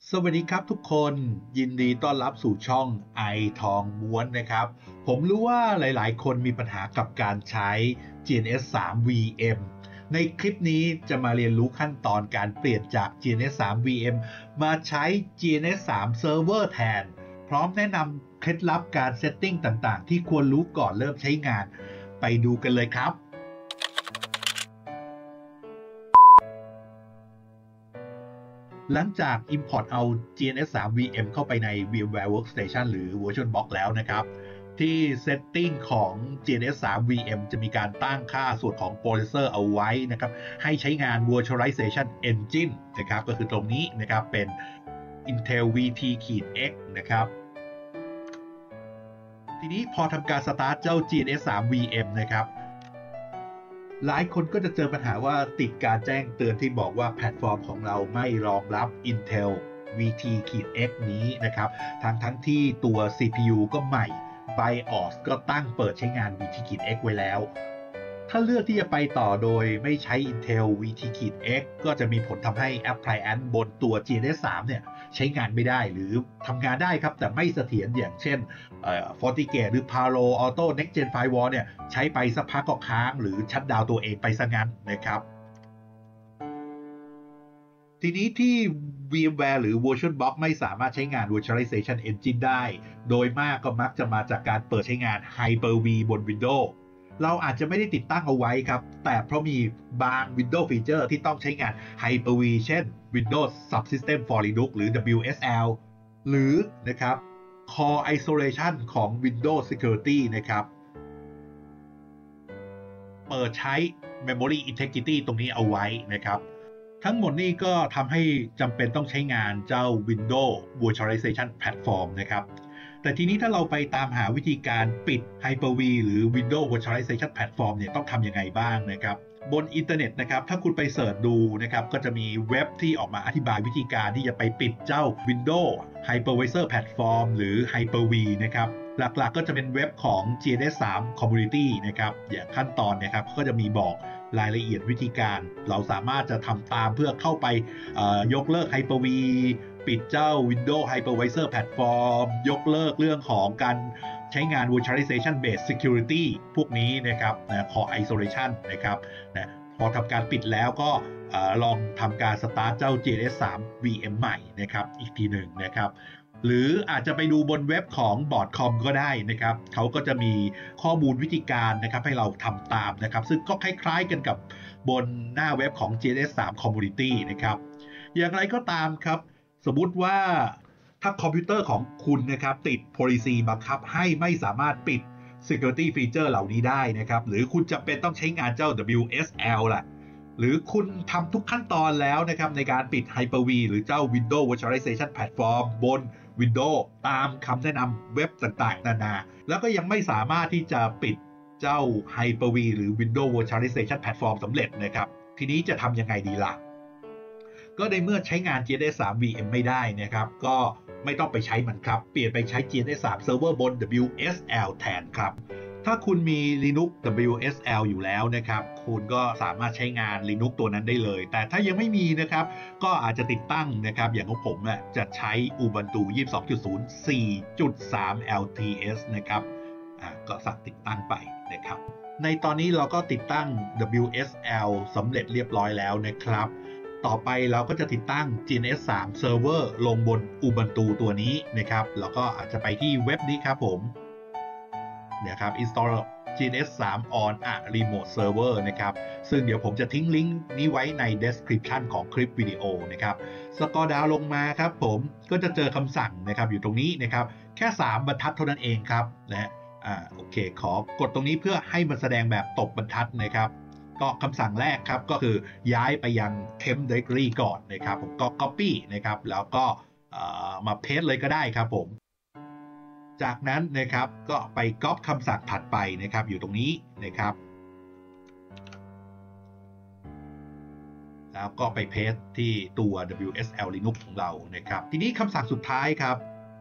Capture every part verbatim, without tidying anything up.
สวัสดีครับทุกคนยินดีต้อนรับสู่ช่องไอทองม้วนนะครับผมรู้ว่าหลายๆคนมีปัญหากับการใช้ จี เอ็น เอส ทรี วี เอ็ม ในคลิปนี้จะมาเรียนรู้ขั้นตอนการเปลี่ยนจาก จี เอ็น เอส ทรี วี เอ็ม มาใช้ จี เอ็น เอส ทรี Server แทนพร้อมแนะนำเคล็ดลับการเซตติ้งต่างๆที่ควรรู้ก่อนเริ่มใช้งานไปดูกันเลยครับหลังจาก Import เอา จี เอ็น เอส ทรี วี เอ็ม เข้าไปใน VMware Workstation หรือ VirtualBox แล้วนะครับที่ Setting ของ จี เอ็น เอส ทรี วี เอ็ม จะมีการตั้งค่าส่วนของ Processor เอาไว้นะครับให้ใช้งาน Virtualization Engine นะครับก็คือตรงนี้นะครับเป็น Intel วี ที เอ็กซ์ นะครับทีนี้พอทำการ Start เจ้า จี เอ็น เอส ทรี วี เอ็ม นะครับหลายคนก็จะเจอปัญหาว่าติดการแจ้งเตือนที่บอกว่าแพลตฟอร์มของเราไม่รองรับ Intel วี ที เอ็กซ์ นี้นะครับทั้งทั้งที่ตัว ซี พี ยู ก็ใหม่ BIOS ก็ตั้งเปิดใช้งาน วี ที เอ็กซ์ ไว้แล้วถ้าเลือกที่จะไปต่อโดยไม่ใช้ Intel วี ที เอ็กซ์ ก็จะมีผลทำให้ Appliance บนตัว จี เอ็น เอส ทรี เนี่ยใช้งานไม่ได้หรือทำงานได้ครับแต่ไม่เสถียรอย่างเช่น FortiGate หรือ Palo Alto Next Gen Firewall เนี่ยใช้ไปสักพักก็ค้างหรือชัตดาวน์ตัวเองไปซะงั้นนะครับทีนี้ที่ VMware หรือ VirtualBox ไม่สามารถใช้งาน Virtualization Engine ได้โดยมากก็มักจะมาจากการเปิดใช้งาน Hyper-V บน Windows เราอาจจะไม่ได้ติดตั้งเอาไว้ครับแต่เพราะมีบาง Windows Feature ที่ต้องใช้งาน Hyper-V เช่น Windows Subsystem for Linux หรือ ดับเบิลยู เอส แอล หรือนะครับ Core Isolation ของ Windows Security นะครับเปิดใช้ Memory Integrity ตรงนี้เอาไว้นะครับทั้งหมดนี้ก็ทำให้จำเป็นต้องใช้งานเจ้า Windows Virtualization Platform นะครับแต่ทีนี้ถ้าเราไปตามหาวิธีการปิด Hyper-V หรือ Windows Virtualization Platform เนี่ยต้องทำยังไงบ้างนะครับบนอินเทอร์เน็ตนะครับถ้าคุณไปเสิร์ชดูนะครับก็จะมีเว็บที่ออกมาอธิบายวิธีการที่จะไปปิดเจ้า Windows Hypervisor Platform หรือ Hyper-V นะครับหลักๆก็จะเป็นเว็บของ จี เอ็น เอส ทรี Community นะครับอย่างขั้นตอนนะครับก็จะมีบอกรายละเอียดวิธีการเราสามารถจะทำตามเพื่อเข้าไปยกเลิก Hyper-V ปิดเจ้า Windows Hypervisor Platform ยกเลิกเรื่องของการใช้งาน Virtualization Based Security พวกนี้นะครับนะ Core Isolation นะครับนะพอทำการปิดแล้วก็ลองทำการ Start เจ้า จี เอ็น เอส ทรี วี เอ็ม ใหม่นะครับอีกทีหนึ่งนะครับหรืออาจจะไปดูบนเว็บของ บอร์ด คอม ก็ได้นะครับเขาก็จะมีข้อมูลวิธีการนะครับให้เราทำตามนะครับซึ่งก็คล้ายๆกันกับบนหน้าเว็บของ จี เอ็น เอส ทรี Community นะครับอย่างไรก็ตามครับสมมุติว่าถ้าคอมพิวเตอร์ของคุณนะครับติด policy บังคับให้ไม่สามารถปิด security feature เหล่านี้ได้นะครับหรือคุณจำเป็นต้องใช้งานเจ้า ดับเบิลยู เอส แอล ล่ะหรือคุณทำทุกขั้นตอนแล้วนะครับในการปิด Hyper-V หรือเจ้า Windows Virtualization Platform บน Windows ตามคำแนะนำเว็บต่างๆนานาแล้วก็ยังไม่สามารถที่จะปิดเจ้า Hyper-V หรือ Windows Virtualization Platform สำเร็จนะครับทีนี้จะทำยังไงดีล่ะก็ในเมื่อใช้งาน จี เอ็น เอส ทรี วี เอ็ม ไม่ได้นะครับก็ไม่ต้องไปใช้มันครับเปลี่ยนไปใช้ จี เอ็น เอส ทรี Server บน ดับเบิลยู เอส แอล แทนครับถ้าคุณมี Linux ดับเบิลยู เอส แอล อยู่แล้วนะครับคุณก็สามารถใช้งาน Linux ตัวนั้นได้เลยแต่ถ้ายังไม่มีนะครับก็อาจจะติดตั้งนะครับอย่างของผมน่ะจะใช้ Ubuntu ยี่สิบสองจุดศูนย์ สี่จุดสาม แอล ที เอส นะครับอ่าก็สั่งติดตั้งไปนะครับในตอนนี้เราก็ติดตั้ง ดับเบิลยู เอส แอล สำเร็จเรียบร้อยแล้วนะครับต่อไปเราก็จะติดตั้ง จี เอ็น เอส ทรี Server ลงบน Ubuntu ตัวนี้นะครับแล้วก็อาจจะไปที่เว็บนี้ครับผมนะครับ install จี เอ็น เอส ทรี on a remote server นะครับซึ่งเดี๋ยวผมจะทิ้งลิงก์นี้ไว้ใน description ของคลิปวิดีโอนะครับสกอร์ดาวลงมาครับผมก็จะเจอคำสั่งนะครับอยู่ตรงนี้นะครับแค่สามบรรทัดเท่านั้นเองครับนะอ่าโอเคขอกดตรงนี้เพื่อให้มันแสดงแบบตบบรรทัดนะครับก็คำสั่งแรกครับก็คือย้ายไปยัง temp directory ก่อนนะครับผมก็ copy นะครับแล้วก็มา paste เลยก็ได้ครับผมจากนั้นนะครับก็ไปก๊อปคำสั่งถัดไปนะครับอยู่ตรงนี้นะครับแล้วก็ไปเพสที่ตัว ดับเบิลยู เอส แอล Linux ของเรานะครับทีนี้คำสั่งสุดท้ายครับ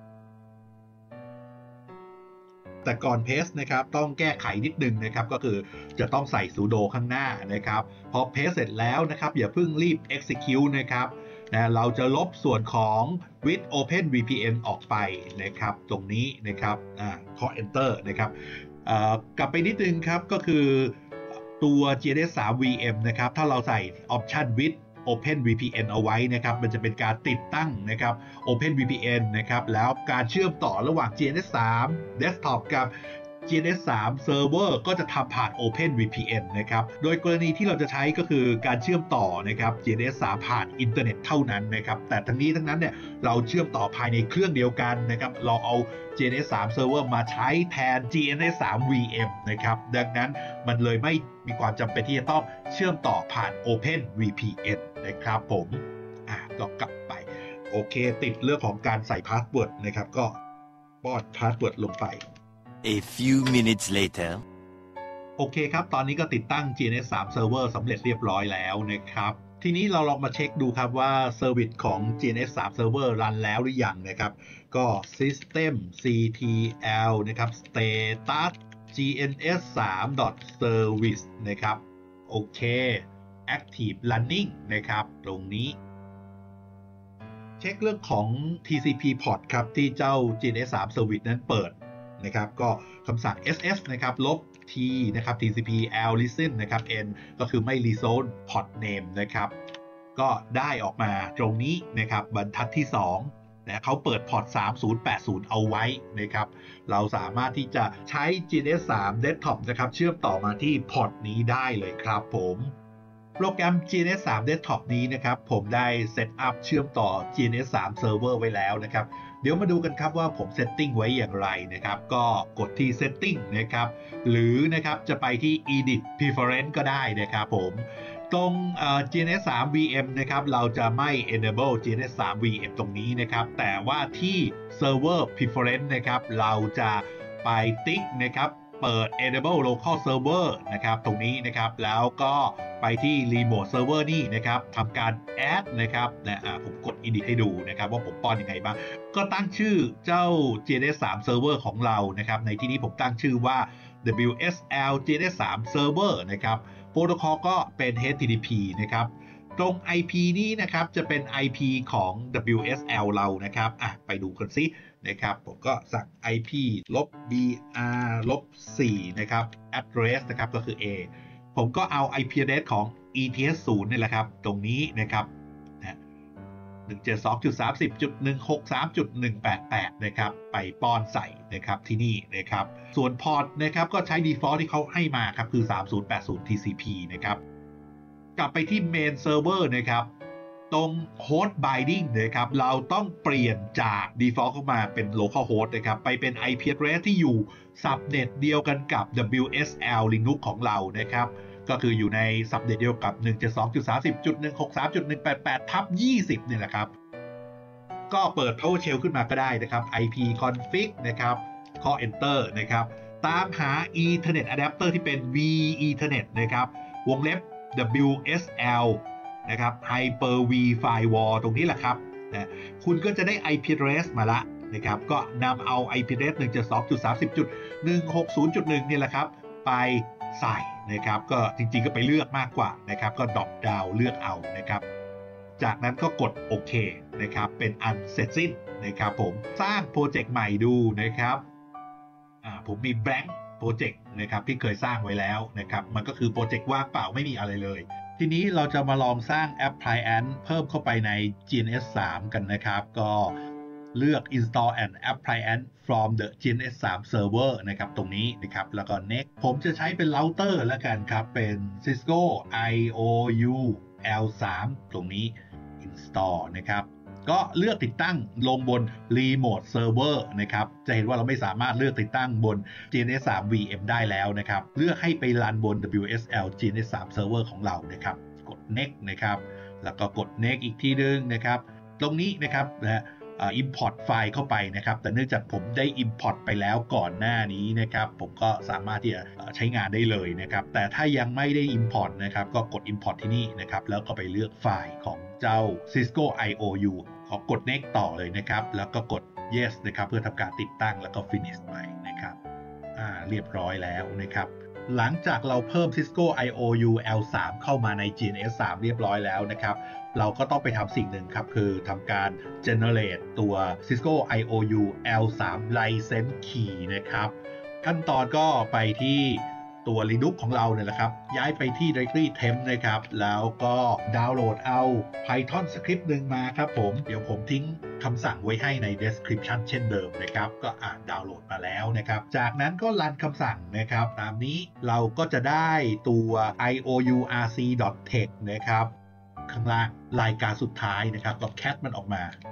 แต่ก่อนเพสนะครับต้องแก้ไขนิดนึงนะครับก็คือจะต้องใส่ sudo ข้างหน้านะครับพอเพสเสร็จแล้วนะครับอย่าเพิ่งรีบ execute นะครับนะเราจะลบส่วนของ with Open วี พี เอ็น ออกไปนะครับตรงนี้นะครับอ่าเคาะ enter นะครับกลับไปนิดนึงครับก็คือตัว จี เอ็น เอส ทรี วี เอ็ม นะครับถ้าเราใส่ option with Open วี พี เอ็น เอาไว้นะครับมันจะเป็นการติดตั้งนะครับ Open วี พี เอ็น นะครับแล้วการเชื่อมต่อระหว่าง จี เอ็น เอส ทรี Desktop กับ จี เอ็น เอส ทรี Server ก็จะทำผ่าน Open วี พี เอ็น นะครับโดยกรณีที่เราจะใช้ก็คือการเชื่อมต่อนะครับ จี เอ็น เอส ทรี ผ่านอินเทอร์เน็ตเท่านั้นนะครับแต่ทั้งนี้ทั้งนั้นเนี่ยเราเชื่อมต่อภายในเครื่องเดียวกันนะครับเราเอา จี เอ็น เอส ทรี Server มาใช้แทน จี เอ็น เอส ทรี วี เอ็ม นะครับดังนั้นมันเลยไม่มีความจำเป็นที่จะต้องเชื่อมต่อผ่าน Open วี พี เอ็น นะครับผมอ่ะก็กลับไปโอเคติดเรื่องของการใส่พาสเวิร์ดนะครับก็ป้อนพาสเวิร์ดลงไป A few minutes later โอเคครับตอนนี้ก็ติดตั้ง จี เอ็น เอส ทรี Server สำเร็จเรียบร้อยแล้วนะครับทีนี้เราลองมาเช็คดูครับว่าเซอร์วิสของ จี เอ็น เอส ทรี Server รันแล้วหรือยังนะครับก็ System ซี ที แอล นะครับ Status จี เอ็น เอส ทรี Service นะครับโอเค Active Running นะครับตรงนี้เช็คเรื่องของ ที ซี พี Port ครับที่เจ้า จี เอ็น เอส ทรี Service นั้นเปิดนะครับก็คำสั่ง เอส เอส นะครับลบ T นะครับ ที ซี พี L listen นะครับ N ก็คือไม่ rezone port name นะครับก็ได้ออกมาตรงนี้นะครับบรรทัดที่สองนะเขาเปิดพอร์ตสามศูนย์แปดศูนย์เอาไว้นะครับเราสามารถที่จะใช้ จี เอ็น เอส ทรี Desktop นะครับเชื่อมต่อมาที่พอร์ตนี้ได้เลยครับผมโปรแกรม จี เอ็น เอส ทรี Desktop นี้นะครับผมได้เซตอัพเชื่อมต่อ จี เอ็น เอส ทรี Server ไว้แล้วนะครับเดี๋ยวมาดูกันครับว่าผมเซตติ้งไว้อย่างไรนะครับก็กดที่ Setting นะครับหรือนะครับจะไปที่ Edit Preference ก็ได้นะครับผมตรง จี เอ็น เอส ทรี วี เอ็ม นะครับเราจะไม่ Enable จี เอ็น เอส ทรี วี เอ็ม ตรงนี้นะครับแต่ว่าที่ Server Preference นะครับเราจะไปติ๊กนะครับเปิด Enable Local Server นะครับตรงนี้นะครับแล้วก็ไปที่ Remote Server นี่นะครับทำการ Add นะครับนะอ่าผมกด Edit ให้ดูนะครับว่าผมป้อนยังไงบ้างก็ตั้งชื่อเจ้า จี เอ็น เอส ทรี Server ของเรานะครับในที่นี้ผมตั้งชื่อว่า ดับเบิลยู เอส แอล จี เอ็น เอส ทรี Server นะครับโปรโตคอลก็เป็น เอช ที ที พี นะครับตรง ไอ พี นี้นะครับจะเป็น ไอ พี ของ ดับเบิลยู เอส แอล เรานะครับอ่ะไปดูกันซินะครับผมก็สั่ง ไอ พี ลบ บี อาร์ ลบ สี่ นะครับ address นะครับก็คือ A ผมก็เอา ไอ พี address ของ อี ที เอส ศูนย์ นี่แหละครับตรงนี้นะครับนะหนึ่งเจ็ดสอง สามศูนย์ หนึ่งหกสาม หนึ่งแปดแปด นะครับไปป้อนใส่นะครับที่นี่นะครับส่วนพอร์ตนะครับก็ใช้ default ที่เขาให้มาครับคือ สามศูนย์แปดศูนย์ ที ซี พี นะครับกลับไปที่ main server นะครับตรง host binding นะครับเราต้องเปลี่ยนจาก default เข้ามาเป็น local host นะครับไปเป็น ไอ พี address ที่อยู่ subnet เดียวกันกับ ดับเบิลยู เอส แอล Linux ของเรานะครับก็คืออยู่ใน subnet เดียวกับ หนึ่งเจ็ดสอง สามศูนย์ หนึ่งหกสาม หนึ่งแปดแปด ทับ ยี่สิบ เนี่ยแหละครับก็เปิด PowerShell ขึ้นมาก็ได้นะครับ ไอ พี config นะครับเคาะ enter นะครับตามหา Ethernet adapter ที่เป็น V Ethernet นะครับวงเล็บ ดับเบิลยู เอส แอล นะครับ Hyper-V Firewall ตรงนี้แหละครับนะคุณก็จะได้ ไอ พี address มาละนะครับก็นำเอา ไอ พี address หนึ่งเจ็ดสอง สามศูนย์ หนึ่งหกศูนย์ หนึ่ง นี่แหละครับไปใส่นะครับก็จริงๆก็ไปเลือกมากกว่านะครับก็ drop down เลือกเอานะครับจากนั้นก็กดโอเคนะครับเป็นอันเสร็จสิ้นนะครับผมสร้างโปรเจกต์ใหม่ดูนะครับอ่าผมมี blank โปรเจกต์นะครับที่เคยสร้างไว้แล้วนะครับมันก็คือโปรเจกต์ว่างเปล่าไม่มีอะไรเลยทีนี้เราจะมาลองสร้าง appliance เพิ่มเข้าไปใน จี เอ็น เอส ทรี กันนะครับก็เลือก install an appliance from the จี เอ็น เอส ทรี server นะครับตรงนี้นะครับแล้วก็ next ผมจะใช้เป็น router แล้วกันครับเป็น Cisco ไอ โอ ยู แอล สาม ตรงนี้ install นะครับก็เลือกติดตั้งลงบน remote server นะครับจะเห็นว่าเราไม่สามารถเลือกติดตั้งบน จี เอ็น เอส ทรี วี เอ็ม ได้แล้วนะครับเลือกให้ไปรันบน ดับเบิลยู เอส แอล จี เอ็น เอส ทรี server ของเรานะครับกด next นะครับแล้วก็กด next อีกทีนึงนะครับตรงนี้นะครับนะ import ไฟล์เข้าไปนะครับแต่เนื่องจากผมได้ import ไปแล้วก่อนหน้านี้นะครับผมก็สามารถที่จะใช้งานได้เลยนะครับแต่ถ้ายังไม่ได้ import นะครับก็กด import ที่นี่นะครับแล้วก็ไปเลือกไฟล์ของเจ้า Cisco ไอ โอ ยู ขอกด next ต่อเลยนะครับแล้วก็กด yes นะครับเพื่อทำการติดตั้งแล้วก็ finish ไปนะครับอ่าเรียบร้อยแล้วนะครับหลังจากเราเพิ่ม Cisco ไอ โอ ยู แอล ทรี เข้ามาใน จี เอ็น เอส ทรี เรียบร้อยแล้วนะครับเราก็ต้องไปทำสิ่งหนึ่งครับคือทำการ generate ตัว Cisco ไอ โอ ยู แอล ทรี license key นะครับขั้นตอนก็ไปที่ตัว Linux ของเราเนี่ยแหละครับย้ายไปที่ directory temp นะครับแล้วก็ดาวน์โหลดเอา Python สคริปต์หนึ่งมาครับผมเดี๋ยวผมทิ้งคำสั่งไว้ให้ใน description เช่นเดิมนะครับก็อ่านดาวน์โหลดมาแล้วนะครับจากนั้นก็รันคำสั่งนะครับตามนี้เราก็จะได้ตัว ไอ โอ ยู อาร์ ซี ดอท เทค นะครับข้างล่างรายการสุดท้ายนะครับก็แคทมันออกมา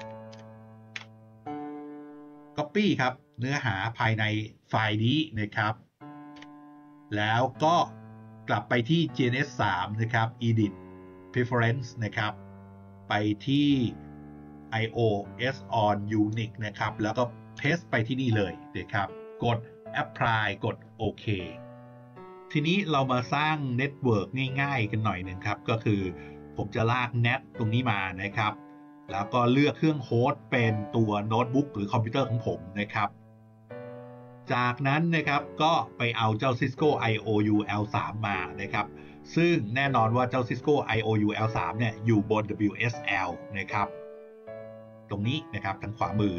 Copy ครับเนื้อหาภายในไฟล์นี้นะครับแล้วก็กลับไปที่ จี เอ็น เอส ทรี นะครับ Edit Preference นะครับไปที่ ไอ โอ เอส on Unix นะครับแล้วก็ paste ไปที่นี่เลยนะครับกด Apply กดโอเคทีนี้เรามาสร้างเน็ตเวิร์กง่ายๆกันหน่อยหนึ่งครับก็คือผมจะลาก เน็ต ตรงนี้มานะครับแล้วก็เลือกเครื่องโฮสต์เป็นตัวโน้ตบุ๊กหรือคอมพิวเตอร์ของผมนะครับจากนั้นนะครับก็ไปเอาเจ้า Cisco ไอ โอ ยู แอล ทรี มานะครับซึ่งแน่นอนว่าเจ้า Cisco ไอ โอ ยู แอล ทรี เนี่ยอยู่บน ดับเบิลยู เอส แอล นะครับตรงนี้นะครับทางขวามือ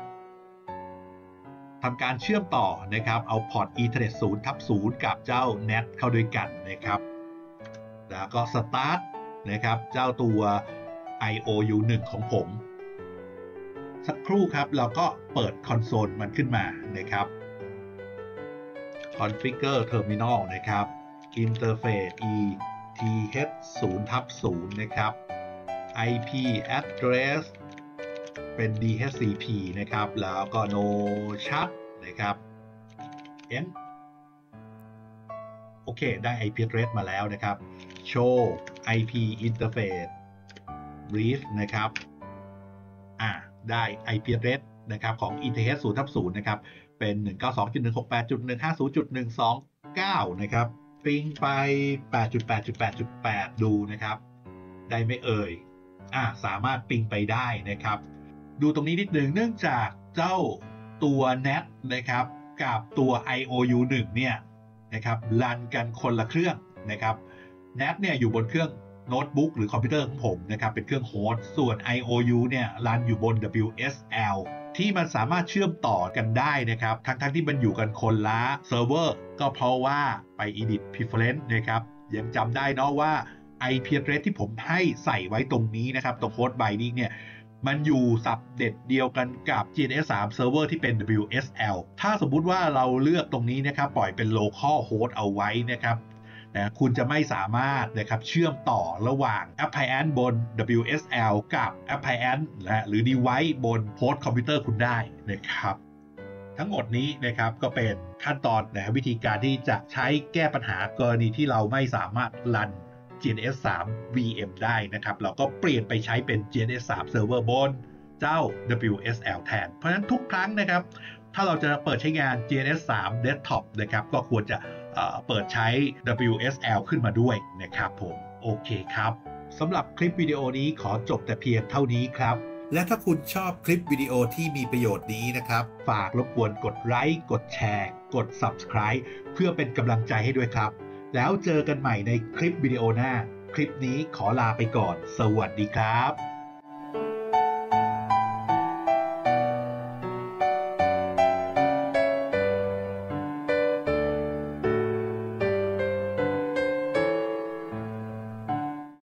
ทำการเชื่อมต่อนะครับเอาพอร์ต Ethernet ศูนย์ทับศูนย์กับเจ้า เน็ต เข้าด้วยกันนะครับแล้วก็ Start นะครับเจ้าตัว ไอ โอ ยู หนึ่ง ของผมสักครู่ครับเราก็เปิดคอนโซลมันขึ้นมานะครับ Configure Terminal นะครับ Interface อี ที เอช ศูนย์ทับศูนย์ นะครับ ไอ พี address เป็น ดี เอช ซี พี นะครับแล้วก็ no shut นะครับ N โอเคได้ ไอ พี address มาแล้วนะครับ show ไอ พี interface brief นะครับอ่าได้ ไอ พี address นะครับของ อี ที เอช ศูนย์ทับศูนย์ นะครับเป็น หนึ่งเก้าสอง จุด หนึ่ง หก แปด จุด หนึ่ง ห้า ศูนย์ จุด หนึ่ง สอง เก้า นะครับปิงไป แปด จุด แปด จุด แปด จุด แปด ดูนะครับได้ไม่เอ่ยอ่าสามารถปิงไปได้นะครับดูตรงนี้นิดหนึ่งเนื่องจากเจ้าตัว เน็ต นะครับกับตัว ไอ โอ ยู หนึ่ง เนี่ยนะครับรันกันคนละเครื่องนะครับ เน็ต เนี่ยอยู่บนเครื่องโน้ตบุ๊กหรือคอมพิวเตอร์ของผมนะครับเป็นเครื่องโฮสต์ส่วน ไอ โอ ยู เนี่ยรันอยู่บน ดับเบิลยู เอส แอล ที่มันสามารถเชื่อมต่อกันได้นะครับทั้งๆ ท, ที่มันอยู่กันคนละเซิร์ฟเวอร์ก็เพราะว่าไป Edit Preference นะครับยังจำได้เนาะว่า ไอ พี address ที่ผมให้ใส่ไว้ตรงนี้นะครับตรง Host Binding เนี่ยมันอยู่สับเด็ดเดียวกันกับ จี เอ็น เอส ทรี Server ที่เป็น ดับเบิลยู เอส แอล ถ้าสมมุติว่าเราเลือกตรงนี้นะครับปล่อยเป็น Local Host เอาไว้นะครับนะคุณจะไม่สามารถนะครับเชื่อมต่อระหว่าง Appliance บน ดับเบิลยู เอส แอล กับ Appliance นะหรือ Device บน Host คอมพิวเตอร์คุณได้นะครับทั้งหมดนี้นะครับก็เป็นขั้นตอนนะวิธีการที่จะใช้แก้ปัญหากรณีที่เราไม่สามารถรัน จี เอ็น เอส ทรี วี เอ็ม ได้นะครับเราก็เปลี่ยนไปใช้เป็น จี เอ็น เอส ทรี Server บนเจ้า ดับเบิลยู เอส แอล แทนเพราะฉะนั้นทุกครั้งนะครับถ้าเราจะเปิดใช้งาน จี เอ็น เอส ทรี Desktop นะครับก็ควรจะเปิดใช้ ดับเบิลยู เอส แอล ขึ้นมาด้วยนะครับผมโอเคครับสำหรับคลิปวิดีโอนี้ขอจบแต่เพียงเท่านี้ครับและถ้าคุณชอบคลิปวิดีโอที่มีประโยชน์นี้นะครับฝากรบกวนกดไลค์กดแชร์กด Subscribe เพื่อเป็นกำลังใจให้ด้วยครับแล้วเจอกันใหม่ในคลิปวิดีโอหน้าคลิปนี้ขอลาไปก่อนสวัสดีครับ